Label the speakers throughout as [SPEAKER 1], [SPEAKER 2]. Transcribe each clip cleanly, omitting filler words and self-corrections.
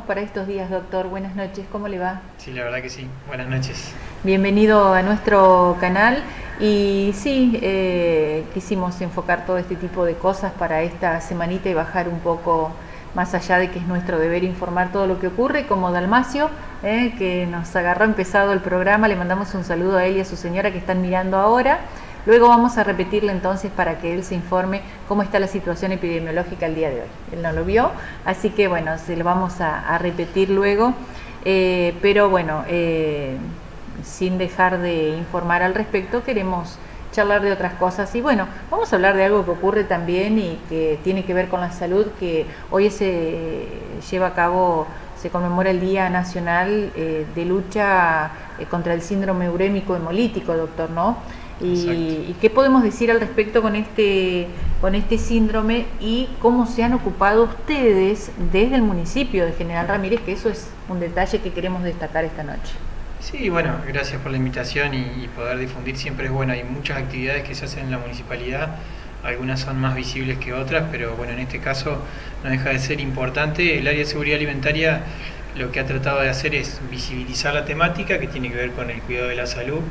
[SPEAKER 1] para estos días, doctor. Buenas noches, ¿cómo le va?
[SPEAKER 2] Sí, la verdad que sí. Buenas noches.
[SPEAKER 1] Bienvenido a nuestro canal y sí, quisimos enfocar todo este tipo de cosas para esta semanita y bajar un poco más allá de que es nuestro deber informar todo lo que ocurre, como Dalmacio, que nos agarró empezado el programa. Le mandamos un saludo a él y a su señora que están mirando ahora. Luego vamos a repetirle entonces para que él se informe cómo está la situación epidemiológica el día de hoy. Él no lo vio, así que bueno, se lo vamos a repetir luego, pero bueno, sin dejar de informar al respecto, queremos charlar de otras cosas y bueno, vamos a hablar de algo que ocurre también y que tiene que ver con la salud, que hoy se lleva a cabo, se conmemora el Día Nacional de Lucha contra el Síndrome Urémico Hemolítico, doctor, ¿no? Y qué podemos decir al respecto con este síndrome y cómo se han ocupado ustedes desde el municipio de General Ramírez, que eso es un detalle que queremos destacar esta noche.
[SPEAKER 2] Sí, bueno, gracias por la invitación y poder difundir siempre es bueno. Hay muchas actividades que se hacen en la municipalidad, algunas son más visibles que otras, pero bueno, en este caso no deja de ser importante. El área de seguridad alimentaria lo que ha tratado de hacer es visibilizar la temática que tiene que ver con el cuidado de la salud.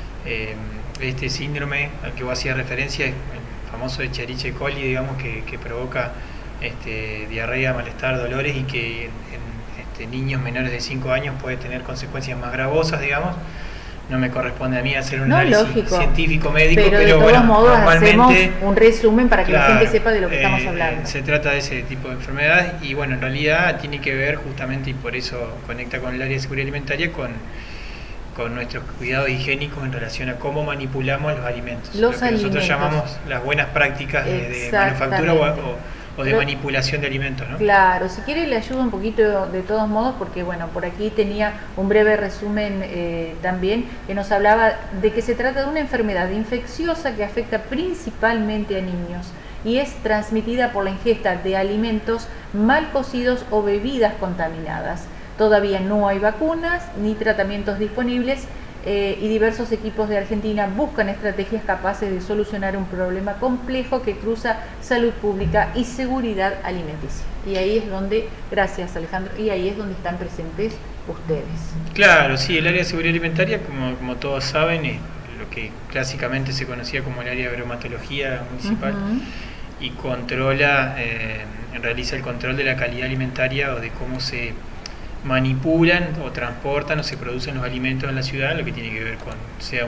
[SPEAKER 2] Este síndrome al que vos hacías referencia es el famoso Escherichia coli, digamos, que provoca diarrea, malestar, dolores y que en niños menores de 5 años puede tener consecuencias más gravosas, digamos. No me corresponde a mí hacer un análisis científico médico,
[SPEAKER 1] pero de todos
[SPEAKER 2] bueno,
[SPEAKER 1] modos
[SPEAKER 2] normalmente
[SPEAKER 1] hacemos un resumen para que la gente sepa de lo que estamos hablando.
[SPEAKER 2] Se trata de ese tipo de enfermedades y bueno, en realidad tiene que ver justamente, y por eso conecta con el área de seguridad alimentaria, con nuestros cuidados higiénicos en relación a cómo manipulamos los alimentos. Lo que nosotros llamamos las buenas prácticas de manufactura o de manipulación de alimentos, ¿no?
[SPEAKER 1] Claro, si quiere le ayudo un poquito de todos modos, porque bueno, por aquí tenía un breve resumen también, que nos hablaba de que se trata de una enfermedad infecciosa que afecta principalmente a niños y es transmitida por la ingesta de alimentos mal cocidos o bebidas contaminadas. Todavía no hay vacunas ni tratamientos disponibles y diversos equipos de Argentina buscan estrategias capaces de solucionar un problema complejo que cruza salud pública y seguridad alimenticia. Y ahí es donde, gracias Alejandro, y ahí es donde están presentes ustedes.
[SPEAKER 2] Claro, sí, el área de seguridad alimentaria, como todos saben, es lo que clásicamente se conocía como el área de bromatología municipal y controla, realiza el control de la calidad alimentaria o de cómo se manipulan o transportan o se producen los alimentos en la ciudad, lo que tiene que ver con sea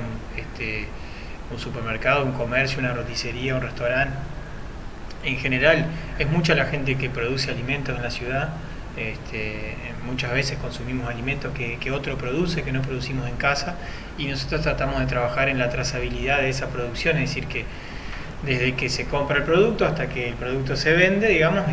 [SPEAKER 2] un supermercado, un comercio, una roticería, un restaurante. En general es mucha la gente que produce alimentos en la ciudad. Muchas veces consumimos alimentos que otro produce, que no producimos en casa, y nosotros tratamos de trabajar en la trazabilidad de esa producción, es decir, que desde que se compra el producto hasta que el producto se vende, digamos,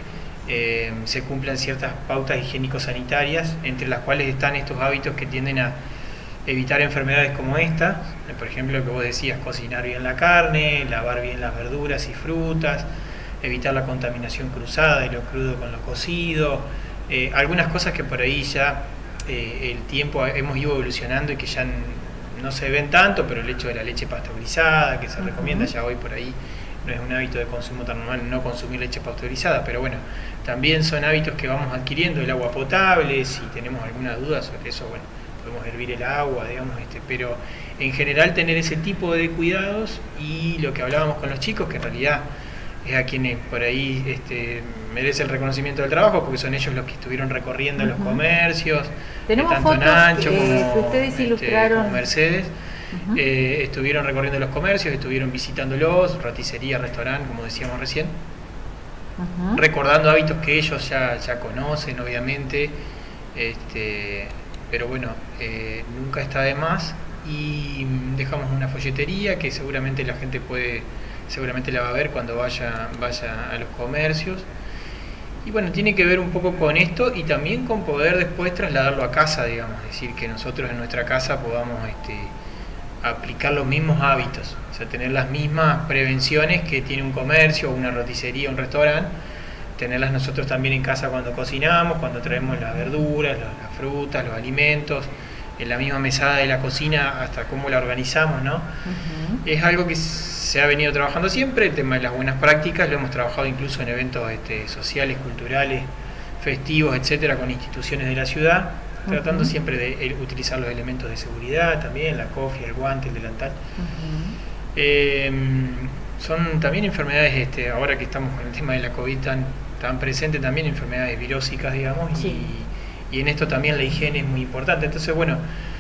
[SPEAKER 2] se cumplan ciertas pautas higiénico-sanitarias, entre las cuales están estos hábitos que tienden a evitar enfermedades como esta, por ejemplo, lo que vos decías, cocinar bien la carne, lavar bien las verduras y frutas, evitar la contaminación cruzada de lo crudo con lo cocido, algunas cosas que por ahí ya el tiempo hemos ido evolucionando y que ya no se ven tanto, pero el hecho de la leche pasteurizada, que se recomienda ya hoy por ahí, no es un hábito de consumo tan normal no consumir leche pasteurizada, pero bueno, también son hábitos que vamos adquiriendo, el agua potable, si tenemos alguna duda sobre eso, bueno, podemos hervir el agua, digamos, pero en general tener ese tipo de cuidados y lo que hablábamos con los chicos, que en realidad es a quienes por ahí merece el reconocimiento del trabajo, porque son ellos los que estuvieron recorriendo los comercios, tanto en Ancho
[SPEAKER 1] que ustedes ilustraron,
[SPEAKER 2] como Mercedes. Estuvieron recorriendo los comercios, estuvieron visitándolos, roticería, restaurante, como decíamos recién, recordando hábitos que ellos ya conocen, obviamente, pero bueno, nunca está de más. Y dejamos una folletería que seguramente la gente seguramente la va a ver cuando vaya a los comercios. Y bueno, tiene que ver un poco con esto y también con poder después trasladarlo a casa, digamos, es decir, que nosotros en nuestra casa podamos aplicar los mismos hábitos, o sea, tener las mismas prevenciones que tiene un comercio, una roticería, un restaurante, tenerlas nosotros también en casa cuando cocinamos, cuando traemos las verduras, las frutas, los alimentos, en la misma mesada de la cocina, hasta cómo la organizamos, ¿no? Es algo que se ha venido trabajando siempre, el tema de las buenas prácticas, lo hemos trabajado incluso en eventos sociales, culturales, festivos, etcétera, con instituciones de la ciudad, tratando siempre de utilizar los elementos de seguridad también, la cofia, el guante, el delantal. Son también enfermedades, ahora que estamos con el tema de la COVID tan presente, también enfermedades virósicas, digamos, y en esto también la higiene es muy importante. Entonces, bueno,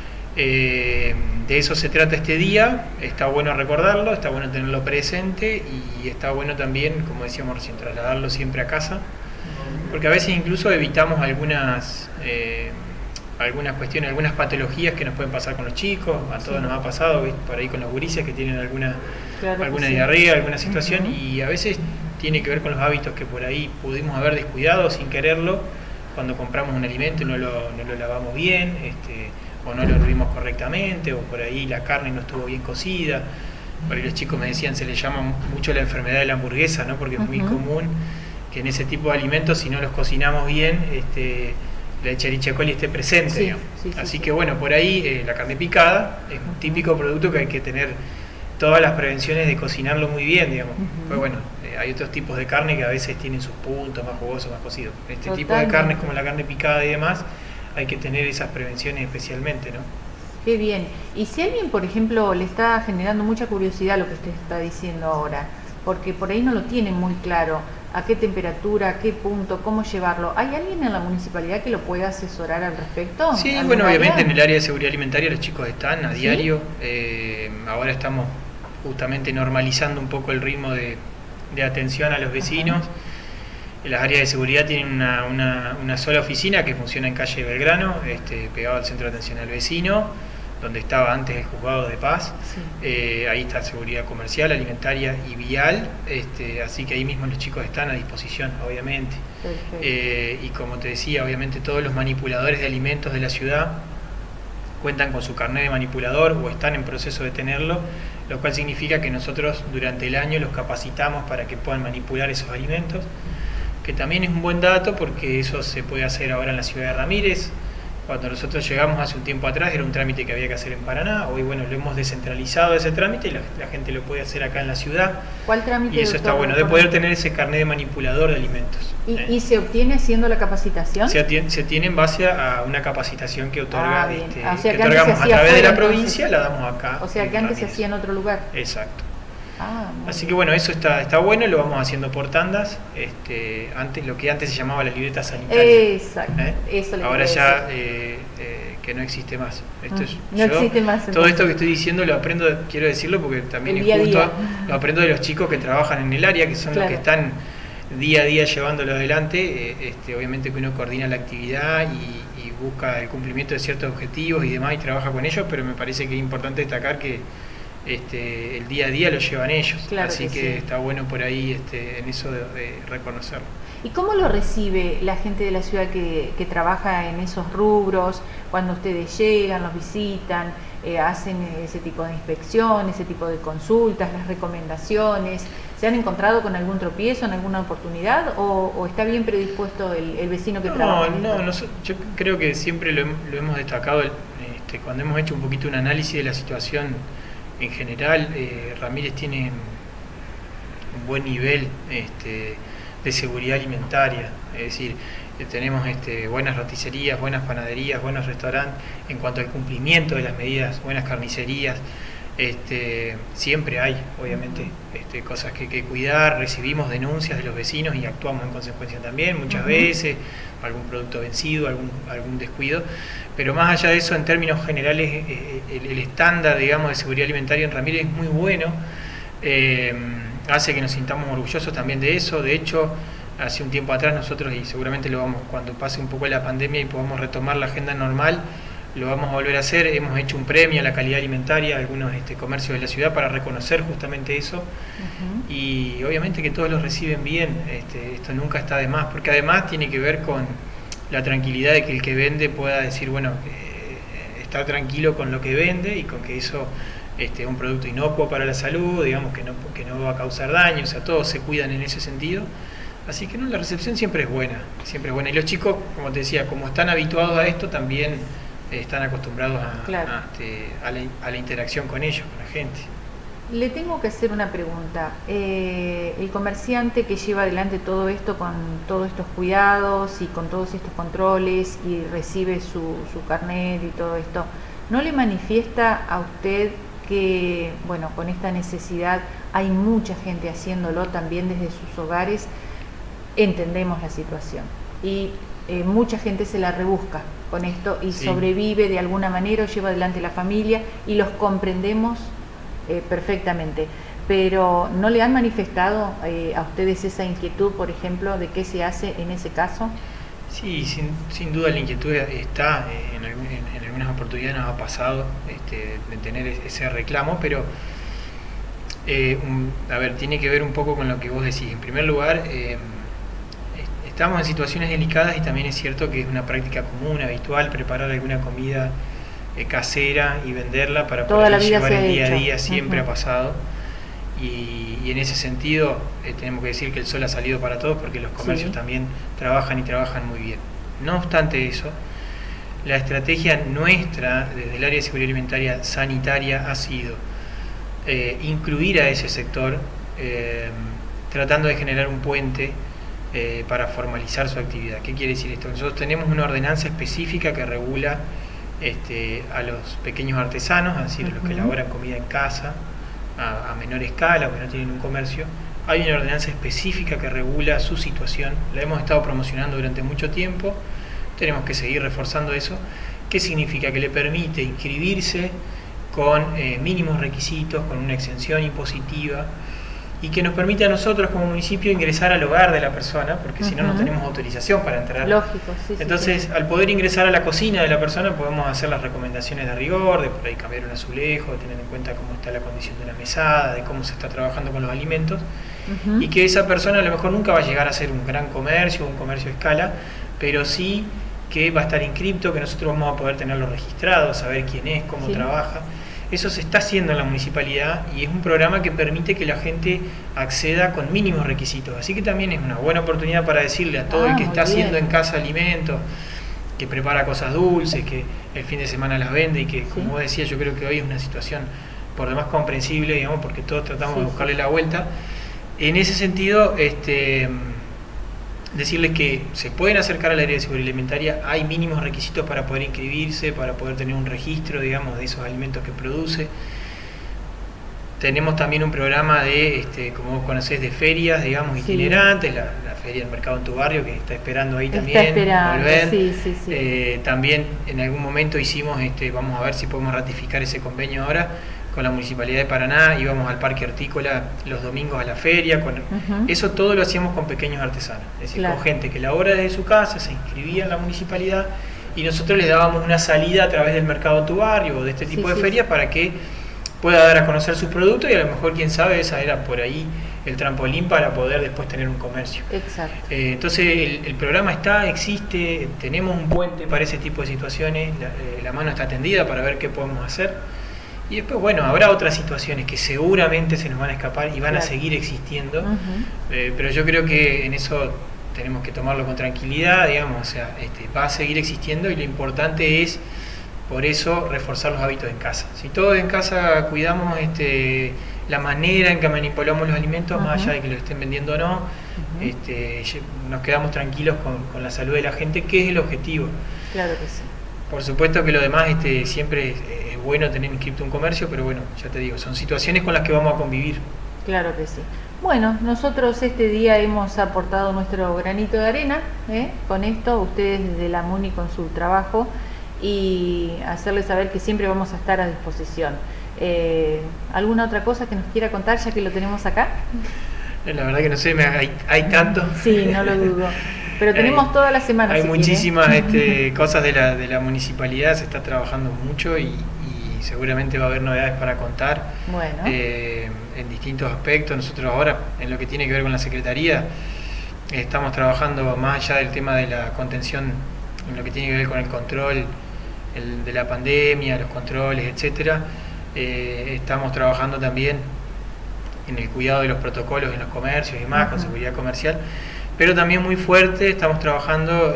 [SPEAKER 2] de eso se trata este día, está bueno recordarlo, está bueno tenerlo presente y está bueno también, como decíamos recién, trasladarlo siempre a casa, porque a veces incluso evitamos algunas cuestiones, algunas patologías que nos pueden pasar con los chicos, a todos nos ha pasado, ¿ves? Por ahí con los gurises que tienen alguna diarrea, alguna situación, y a veces tiene que ver con los hábitos que por ahí pudimos haber descuidado sin quererlo, cuando compramos un alimento y no lo lavamos bien, o no lo hervimos correctamente, o por ahí la carne no estuvo bien cocida. Por ahí los chicos me decían, se le llama mucho la enfermedad de la hamburguesa, ¿no? Porque es muy común que en ese tipo de alimentos, si no los cocinamos bien, la Escherichia coli esté presente. Así que bueno, por ahí la carne picada es un típico producto que hay que tener todas las prevenciones de cocinarlo muy bien, digamos. Pues bueno, hay otros tipos de carne que a veces tienen sus puntos más jugosos, más cocidos. Tipo de carnes como la carne picada y demás, hay que tener esas prevenciones especialmente, ¿no?
[SPEAKER 1] Qué bien. Y si a alguien, por ejemplo, le está generando mucha curiosidad lo que usted está diciendo ahora, porque por ahí no lo tiene muy claro, a qué temperatura, a qué punto, cómo llevarlo, ¿hay alguien en la municipalidad que lo pueda asesorar al respecto?
[SPEAKER 2] Sí, bueno, obviamente en el área de seguridad alimentaria los chicos están a diario. Ahora estamos justamente normalizando un poco el ritmo de atención a los vecinos. Las áreas de seguridad tienen una sola oficina que funciona en calle Belgrano, pegado al Centro de Atención al Vecino, donde estaba antes el Juzgado de Paz. Ahí está seguridad comercial, alimentaria y vial, así que ahí mismo los chicos están a disposición, obviamente. Y como te decía, obviamente todos los manipuladores de alimentos de la ciudad cuentan con su carnet de manipulador o están en proceso de tenerlo, lo cual significa que nosotros durante el año los capacitamos para que puedan manipular esos alimentos, que también es un buen dato porque eso se puede hacer ahora en la ciudad de Ramírez. Cuando nosotros llegamos hace un tiempo atrás era un trámite que había que hacer en Paraná. Hoy bueno, lo hemos descentralizado ese trámite y la gente lo puede hacer acá en la ciudad.
[SPEAKER 1] ¿Cuál trámite?
[SPEAKER 2] Y eso está bueno, de poder tener ese carnet de manipulador de alimentos.
[SPEAKER 1] ¿Y se obtiene haciendo la capacitación?
[SPEAKER 2] Se obtiene en base a una capacitación que otorga,
[SPEAKER 1] o sea,
[SPEAKER 2] que otorgamos a través de la provincia, la damos acá.
[SPEAKER 1] O sea que antes se hacía en otro lugar.
[SPEAKER 2] Exacto. Así que bueno, eso está bueno, lo vamos haciendo por tandas. Lo que antes se llamaba la libreta sanitaria.
[SPEAKER 1] Exacto. Eso
[SPEAKER 2] ahora ya que no existe más.
[SPEAKER 1] Existe más.
[SPEAKER 2] Todo esto que estoy diciendo lo aprendo, quiero decirlo porque también es justo, lo aprendo de los chicos que trabajan en el área, que son los que están día a día llevándolo adelante. Obviamente que uno coordina la actividad y busca el cumplimiento de ciertos objetivos y demás y trabaja con ellos, pero me parece que es importante destacar que el día a día lo llevan ellos, así que está bueno por ahí en eso de reconocerlo.
[SPEAKER 1] ¿Y cómo lo recibe la gente de la ciudad que trabaja en esos rubros, cuando ustedes llegan, los visitan, hacen ese tipo de inspección, ese tipo de consultas, las recomendaciones? ¿Se han encontrado con algún tropiezo en alguna oportunidad o está bien predispuesto el vecino que trabaja?
[SPEAKER 2] No, yo creo que siempre lo hemos destacado cuando hemos hecho un poquito un análisis de la situación. En general, Ramírez tiene un buen nivel de seguridad alimentaria, es decir, tenemos buenas roticerías, buenas panaderías, buenos restaurantes, en cuanto al cumplimiento de las medidas, buenas carnicerías, siempre hay, obviamente, cosas que hay que cuidar, recibimos denuncias de los vecinos y actuamos en consecuencia también, muchas veces, algún producto vencido, algún descuido, pero más allá de eso, en términos generales, el estándar, digamos, de seguridad alimentaria en Ramírez es muy bueno, hace que nos sintamos orgullosos también de eso. De hecho, hace un tiempo atrás nosotros, y seguramente lo vamos, cuando pase un poco la pandemia y podamos retomar la agenda normal, lo vamos a volver a hacer. Hemos hecho un premio a la calidad alimentaria a algunos comercios de la ciudad para reconocer justamente eso. Y obviamente que todos lo reciben bien, esto nunca está de más, porque además tiene que ver con la tranquilidad de que el que vende pueda decir, bueno, estar tranquilo con lo que vende y con que eso es un producto inocuo para la salud, digamos que no va a causar daño, o sea, todos se cuidan en ese sentido. Así que no, la recepción siempre es buena, siempre es buena. Y los chicos, como te decía, como están habituados a esto, también están acostumbrados a la interacción con ellos, con la gente.
[SPEAKER 1] Le tengo que hacer una pregunta. El comerciante que lleva adelante todo esto con todos estos cuidados y con todos estos controles y recibe su carnet y todo esto, ¿no le manifiesta a usted que, bueno, con esta necesidad hay mucha gente haciéndolo también desde sus hogares? Entendemos la situación y mucha gente se la rebusca con esto y sobrevive de alguna manera o lleva adelante la familia y los comprendemos perfectamente, pero ¿no le han manifestado a ustedes esa inquietud, por ejemplo, de qué se hace en ese caso?
[SPEAKER 2] Sí, sin duda la inquietud está, en algunas oportunidades nos ha pasado de tener ese reclamo, pero a ver, tiene que ver un poco con lo que vos decís. En primer lugar, estamos en situaciones delicadas y también es cierto que es una práctica común, habitual, preparar alguna comida casera y venderla para poder llevar el día a día, siempre ha pasado. Y en ese sentido tenemos que decir que el sol ha salido para todos porque los comercios también trabajan y trabajan muy bien. No obstante eso, la estrategia nuestra desde el área de seguridad alimentaria sanitaria ha sido incluir a ese sector, tratando de generar un puente para formalizar su actividad. ¿Qué quiere decir esto? Nosotros tenemos una ordenanza específica que regula a los pequeños artesanos, es decir, los que elaboran comida en casa, a menor escala o que no tienen un comercio. Hay una ordenanza específica que regula su situación, la hemos estado promocionando durante mucho tiempo, tenemos que seguir reforzando eso. ¿Qué significa? Que le permite inscribirse con mínimos requisitos, con una exención impositiva, y que nos permite a nosotros como municipio ingresar al hogar de la persona, porque si no, no tenemos autorización para entrar.
[SPEAKER 1] Lógico, sí.
[SPEAKER 2] Entonces, al poder ingresar a la cocina de la persona, podemos hacer las recomendaciones de rigor, de por ahí cambiar un azulejo, de tener en cuenta cómo está la condición de una mesada, de cómo se está trabajando con los alimentos, y que esa persona a lo mejor nunca va a llegar a ser un gran comercio, un comercio a escala, pero sí que va a estar inscripto, que nosotros vamos a poder tenerlo registrado, saber quién es, cómo trabaja. Eso se está haciendo en la municipalidad y es un programa que permite que la gente acceda con mínimos requisitos. Así que también es una buena oportunidad para decirle a todo el que está haciendo en casa alimentos, que prepara cosas dulces, que el fin de semana las vende y que, como vos decías, yo creo que hoy es una situación por demás comprensible, digamos, porque todos tratamos de buscarle la vuelta. En ese sentido, decirles que se pueden acercar al área de seguridad alimentaria, hay mínimos requisitos para poder inscribirse, para poder tener un registro, digamos, de esos alimentos que produce. Tenemos también un programa de, como vos conocés, de ferias, digamos, itinerantes, la feria del mercado en tu barrio, que está esperando ahí también volver. También en algún momento hicimos, vamos a ver si podemos ratificar ese convenio ahora, con la Municipalidad de Paraná, íbamos al Parque Hortícola los domingos a la feria, eso todo lo hacíamos con pequeños artesanos, es decir, con gente que labora desde su casa, se inscribía en la municipalidad y nosotros les dábamos una salida a través del mercado tu barrio o de este tipo de ferias para que pueda dar a conocer sus productos y a lo mejor, quién sabe, esa era por ahí el trampolín para poder después tener un comercio.
[SPEAKER 1] Exacto.
[SPEAKER 2] Entonces el programa existe, tenemos un puente para ese tipo de situaciones, la mano está tendida para ver qué podemos hacer. Y después, bueno, habrá otras situaciones que seguramente se nos van a escapar y van a seguir existiendo, pero yo creo que en eso tenemos que tomarlo con tranquilidad, digamos, o sea, va a seguir existiendo y lo importante es, por eso, reforzar los hábitos en casa. Si todos en casa cuidamos la manera en que manipulamos los alimentos, más allá de que los estén vendiendo o no, nos quedamos tranquilos con la salud de la gente, que es el objetivo.
[SPEAKER 1] Claro que sí.
[SPEAKER 2] Por supuesto que lo demás siempre es bueno tener inscrito un comercio, pero bueno, ya te digo, son situaciones con las que vamos a convivir.
[SPEAKER 1] Claro que sí. Bueno, nosotros este día hemos aportado nuestro granito de arena con esto, ustedes desde la MUNI con su trabajo, y hacerles saber que siempre vamos a estar a disposición. ¿Alguna otra cosa que nos quiera contar ya que lo tenemos acá?
[SPEAKER 2] La verdad que no sé, hay tanto.
[SPEAKER 1] Sí, no lo dudo. Pero tenemos toda la semana.
[SPEAKER 2] Hay muchísimas cosas de la municipalidad, se está trabajando mucho y seguramente va a haber novedades para contar en distintos aspectos. Nosotros ahora, en lo que tiene que ver con la Secretaría, estamos trabajando más allá del tema de la contención, en lo que tiene que ver con el control de la pandemia, los controles, etcétera. Estamos trabajando también en el cuidado de los protocolos en los comercios y más, con seguridad comercial. Pero también muy fuerte estamos trabajando,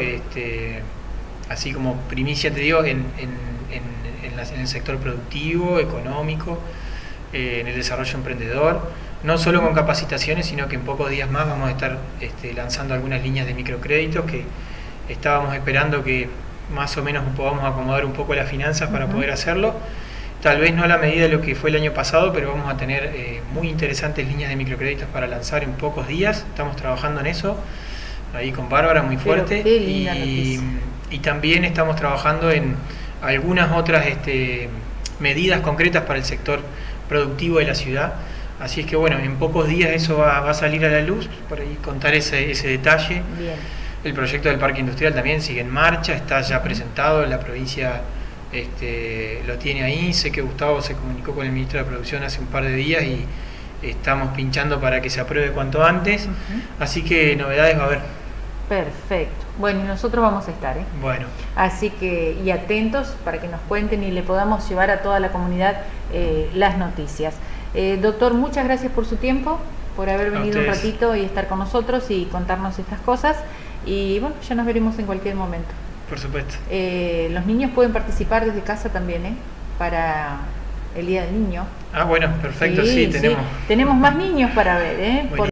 [SPEAKER 2] así como primicia te digo, en el sector productivo, económico, en el desarrollo emprendedor, no solo con capacitaciones, sino que en pocos días más vamos a estar lanzando algunas líneas de microcréditos que estábamos esperando que más o menos podamos acomodar un poco las finanzas para poder hacerlo. Tal vez no a la medida de lo que fue el año pasado, pero vamos a tener muy interesantes líneas de microcréditos para lanzar en pocos días. Estamos trabajando en eso, ahí con Bárbara, muy fuerte. Y también estamos trabajando en algunas otras medidas concretas para el sector productivo de la ciudad. Así es que bueno, en pocos días eso va a salir a la luz, por ahí contar ese detalle.
[SPEAKER 1] Bien.
[SPEAKER 2] El proyecto del parque industrial también sigue en marcha, está ya presentado, la provincia lo tiene ahí. Sé que Gustavo se comunicó con el ministro de Producción hace un par de días y estamos pinchando para que se apruebe cuanto antes. Así que novedades va a haber.
[SPEAKER 1] Perfecto. Bueno, y nosotros vamos a estar,
[SPEAKER 2] Bueno.
[SPEAKER 1] Así que, y atentos para que nos cuenten y le podamos llevar a toda la comunidad las noticias. Doctor, muchas gracias por su tiempo, por haber venido un ratito y estar con nosotros y contarnos estas cosas. Y bueno, ya nos veremos en cualquier momento.
[SPEAKER 2] Por supuesto.
[SPEAKER 1] Los niños pueden participar desde casa también, para el Día del Niño.
[SPEAKER 2] Ah, bueno, perfecto, sí tenemos.
[SPEAKER 1] Tenemos más niños para ver,